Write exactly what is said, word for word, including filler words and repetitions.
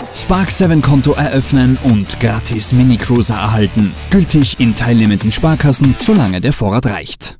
Spark sieben Konto eröffnen und gratis Mini-Cruiser erhalten. Gültig in teilnehmenden Sparkassen, solange der Vorrat reicht.